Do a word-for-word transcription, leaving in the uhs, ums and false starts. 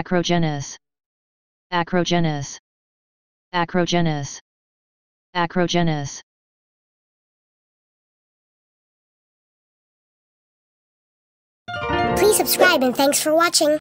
acrogenous, acrogenous, acrogenous, acrogenous. Please subscribe and thanks for watching.